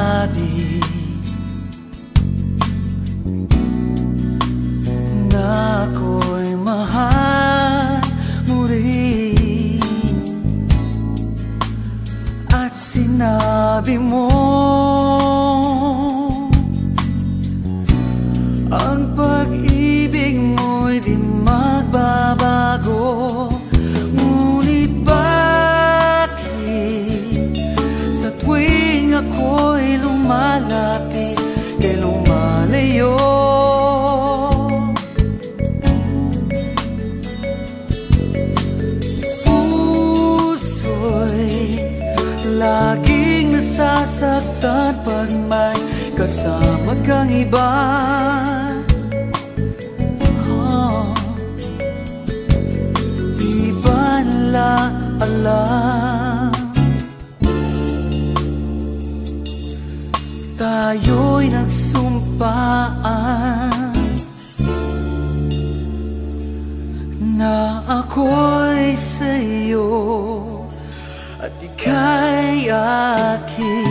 sinabi na ako'y mahal mo rin, at sinabi mo ang pag-ibig mo'y di magbabago. Ngunit bakit sa tuwing ako'y lumalapit kay lumalayo? Puso'y laging nasasaktan pag may kasama kang iba. Di ba nila alam tayo'y nagsumpaan na ako'y sa'yo at ika'y aking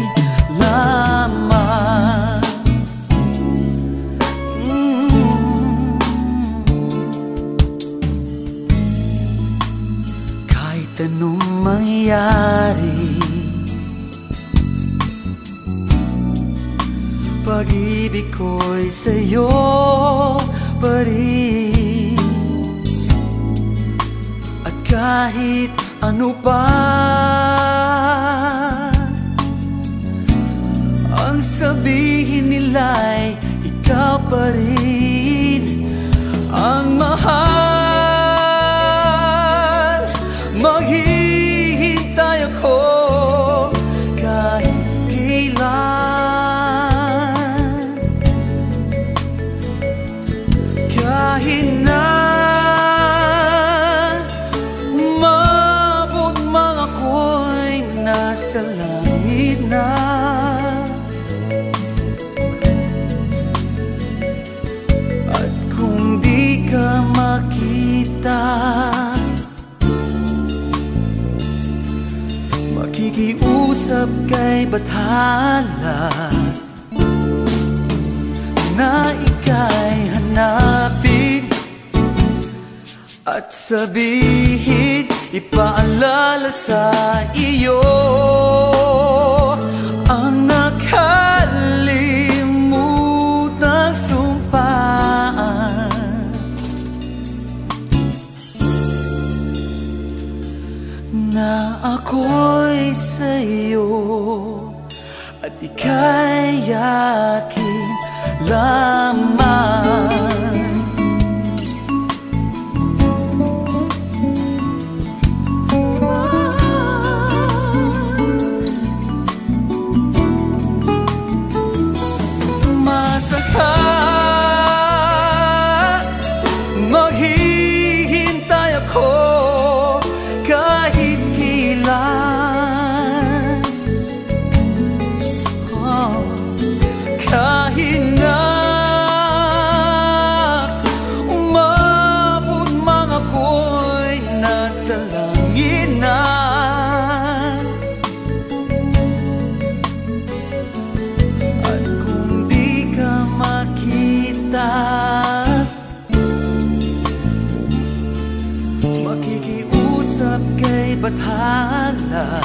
lamang. Kahit anong mangyari, pag-ibig ko'y sa'yo pa rin. At kahit ano pa ang sabihin nila'y ikaw pa rin ang mahal. Maghihintay ako kahit kailan, kahit na mabot mang ako'y nasa langit na. At kung di ka makita, makikiusap kay bathala na ika'y hanapin at sabihin, ipaalala sa iyo ang nakalimutang sumpaan na ako'y sa'yo at ika'y aking lamang. Maghihintay ako kahit kailan, kahit na umabot mang ako'y nasa langit na. At kung di ka makita, makikiusap kay bathala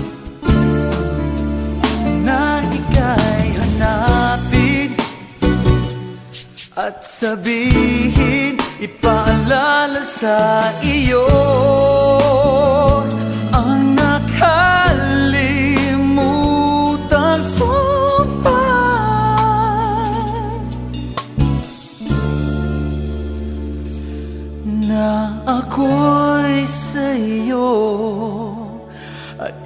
na ika'y hanapin at sabihin, ipaalala sa iyo ang nakalimutang sumpaan na ako'y sa'yo at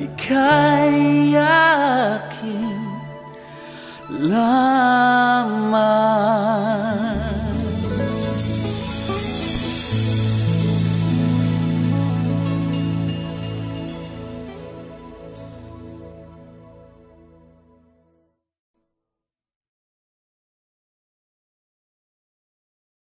ika'y aking lamang.